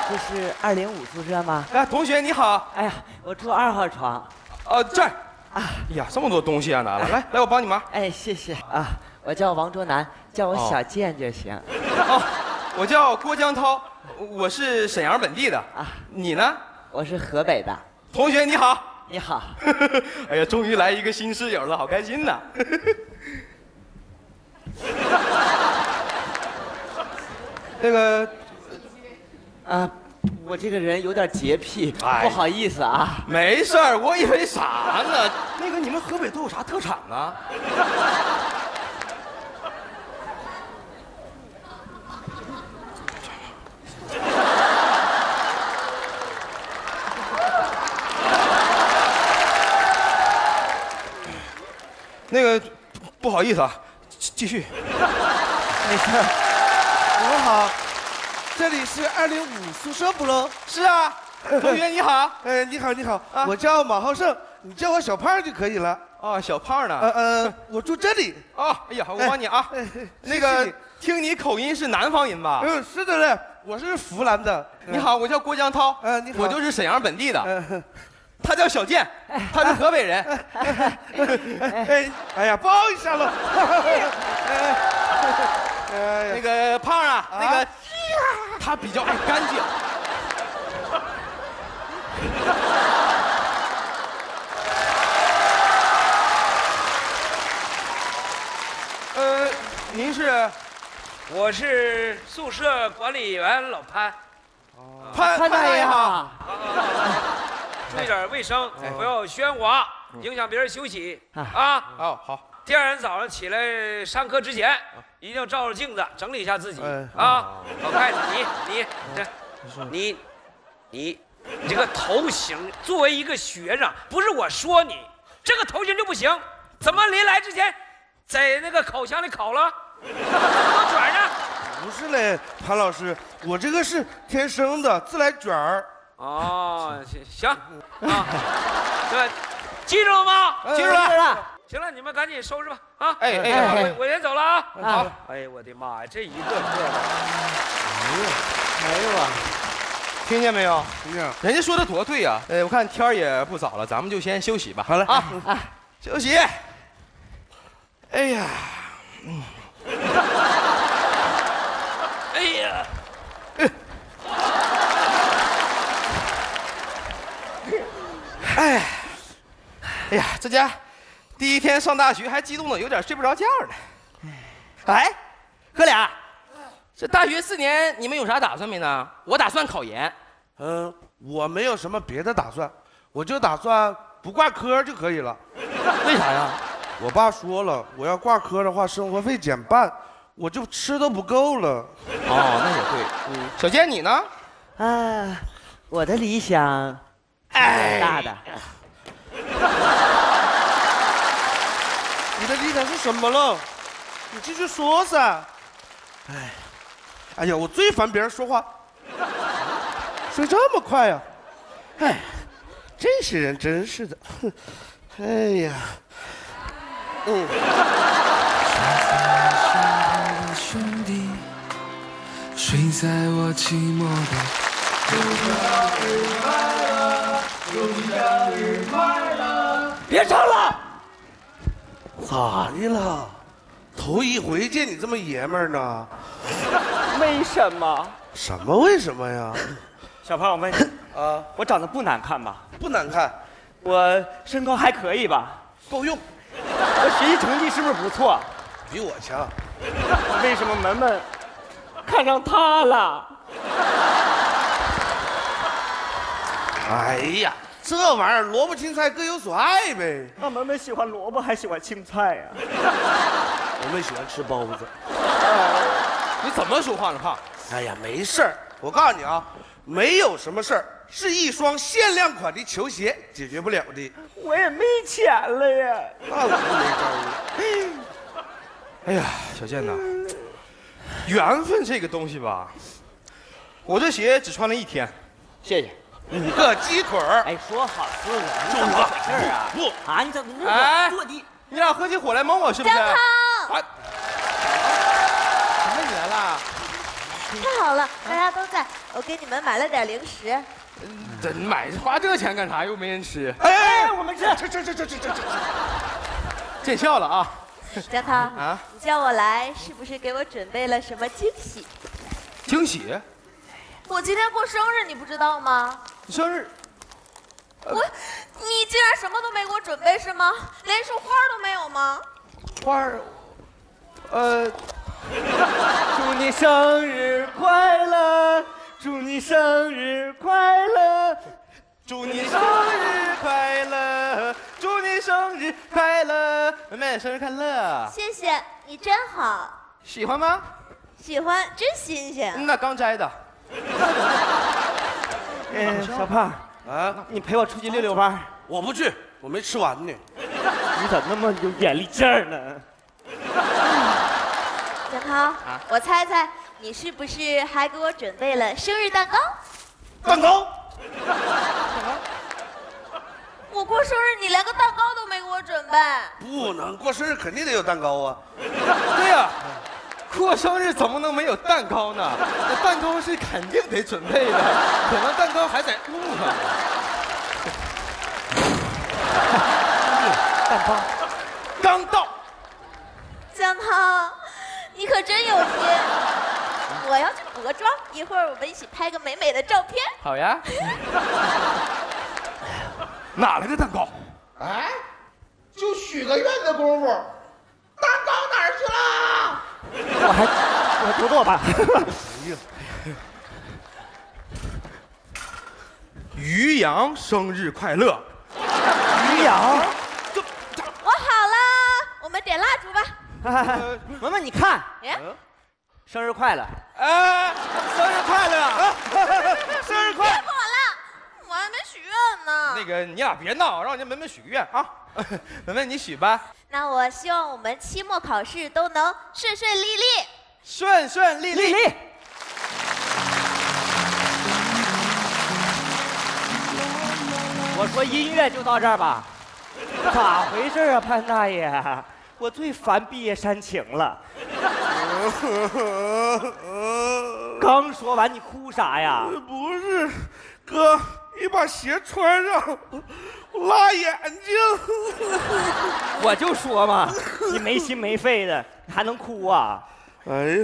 这是205宿舍吗？ 哎，同学你好。 哎呀，我住2号床。 这儿。哎呀，这么多东西啊，拿了。来，我帮你忙。 哎，谢谢啊。我叫王卓南，叫我小健就行。 哦，我叫郭江涛，我是沈阳本地的啊。你呢？ 我是河北的。 同学你好。 你好。 哎呀，终于来一个新室友了，好开心呐。那个， 我这个人有点洁癖，不好意思啊。 没事儿，我以为啥呢？那个，你们河北都有啥特产呢？那个，不好意思啊，继续。 没事。你们好，这里是205宿舍部喽。 是啊，同学你好。 你好，你好，我叫马浩胜，你叫我小胖就可以了。 啊，小胖呢？ 我住这里。 啊，哎呀，我帮你啊。那个，听你口音是南方人吧？ 是的嘞，我是福兰的。 你好，我叫郭江涛。 你好， 我就是沈阳本地的。他叫小健，他是河北人。 哎呀，抱一下了。 那个胖啊，那个他比较爱干净。您是？ 我是宿舍管理员老潘。 潘大爷好。 注意点卫生，不要喧哗，影响别人休息啊。 好。 第二天早上起来上课之前，一定要照照镜子，整理一下自己啊。好看，你这个头型，作为一个学生，不是我说你，这个头型就不行。怎么临来之前，在那个烤箱里烤了？怎么卷呢？ 不是嘞，潘老师，我这个是天生的自来卷儿。 哦，行啊，对，记住了吗？ 记住了。 行了，你们赶紧收拾吧啊！我先走了啊！ 好。 哎呀，我的妈呀，这一个个的， 哎呦啊！听见没有？ 听见。 人家说的多对呀。我看天也不早了，咱们就先休息吧。 好了啊， 休息。哎呀， 哎呀， 哎呀，这家第一天上大学还激动的有点睡不着觉呢。哎，哥俩，这大学4年你们有啥打算没呢？我打算考研。 我没有什么别的打算，我就打算不挂科就可以了。 为啥呀？ 我爸说了，我要挂科的话，生活费减半，我就吃都不够了。 哦，那也对。小健你呢？ 我的理想挺大的。 你的理想是什么了？你继续说噻。哎呀，我最烦别人说话，说这么快呀！这些人真是的。哎呀， 兄弟，睡在我寂寞的。 别唱了！ 咋的了？头一回见你这么爷们儿呢。 为什么？ 什么为什么呀？ 小胖，我问你我长得不难看吧？ 不难看， 我身高还可以吧？ 够用。 我学习成绩是不是不错？ 比我强。 为什么门门看上他了？ 哎呀，这玩意儿萝卜青菜各有所爱呗。 那门门喜欢萝卜还喜欢青菜呀？ 我们喜欢吃包子。 你怎么说话呢，胖？ 哎呀，没事儿，我告诉你啊，没有什么事儿是一双限量款的球鞋解决不了的。 我也没钱了呀。 那我就没招了。 哎呀，小健呐，缘分这个东西吧，我这鞋只穿了1天。 谢谢。 5个鸡腿儿。 哎，说好4个， 你怎么回事啊？ 不啊，你怎么哎坐地？ 你俩合起伙来蒙我是不是？ 张涛， 啊，什么你来了？ 太好了，大家都在，我给你们买了点零食。 真买花这钱干啥？又没人吃。 哎，我们吃。 见笑了啊！ 江涛啊， 你叫我来是不是给我准备了什么惊喜？ 惊喜？ 我今天过生日，你不知道吗？ 生日？ 你竟然什么都没给我准备是吗？连束花都没有吗？ 花儿， 祝你生日快乐，祝你生日快乐， 祝你生日快乐，祝你生日快乐，妹妹生日快乐！ 谢谢你，真好， 喜欢吗？ 喜欢，真新鲜。 那刚摘的。 小胖啊， 你陪我出去溜溜弯。 我不去，我没吃完呢。 你咋那么有眼力劲儿呢？ 江涛，我猜猜你是不是还给我准备了生日蛋糕？ 蛋糕？ 我过生日，你连个蛋糕都没给我准备。 不能过生日，肯定得有蛋糕啊。 对呀、过生日怎么能没有蛋糕呢？那蛋糕是肯定得准备的，可能蛋糕还在路上。 蛋糕刚到。 江涛，你可真有心。我要去补个妆，一会儿我们一起拍个美美的照片。 好呀。哪来的蛋糕？ 哎，就许个愿的功夫，蛋糕哪儿去了？ 我多多吧。 于洋生日快乐！ 于洋， 我好了，我们点蜡烛吧。 文文你看， 哎， 生日快乐！ 生日快乐！生日快乐！ 别管了，我还没许愿呢。 那个你俩别闹，让人家文文许个愿啊！文文你许吧， 那我希望我们期末考试都能顺顺利利。 顺顺利利。 丽丽，我说音乐就到这儿吧。咋回事啊，潘大爷？我最烦毕业煽情了。刚说完，你哭啥呀？ 不是，哥，你把鞋穿上，辣眼睛。 我就说嘛，你没心没肺的，你还能哭啊？ 哎呀，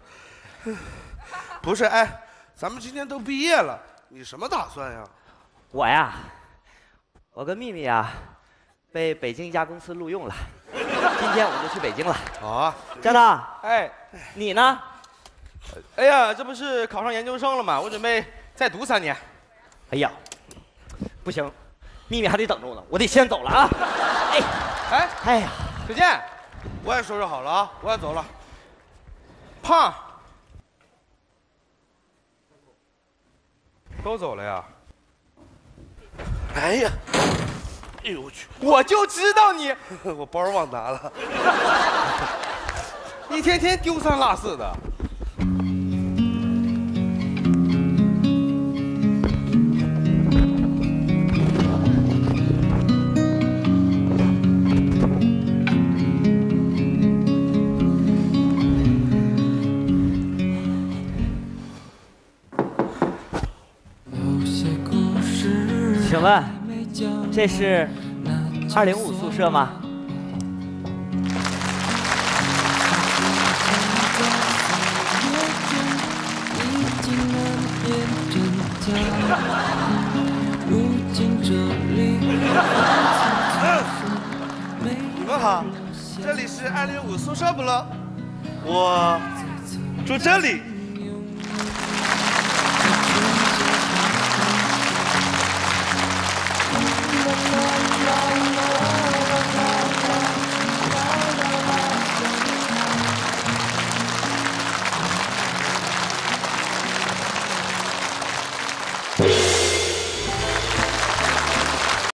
不是，哎，咱们今天都毕业了，你什么打算呀？ 我呀，我跟秘密呀，被北京一家公司录用了，今天我就去北京了。 好啊， 江涛， 哎， 你呢？ 哎呀，这不是考上研究生了吗？我准备再读3年。 哎呀，不行，秘密还得等着我呢，我得先走了啊！哎呀， 再见。 我也收拾好了啊，我也走了。 胖，都走了呀？ 哎呀，哎呦我去， 我就知道你我包忘拿了。 一天天丢三落四的。 请问这是205宿舍吗？ 你们好，这里是205宿舍不咯？我住这里。